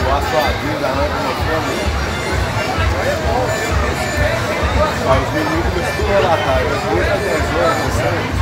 a sua vida, arranca você, os meninos começam tudo a relatar, depois da 10 horas, você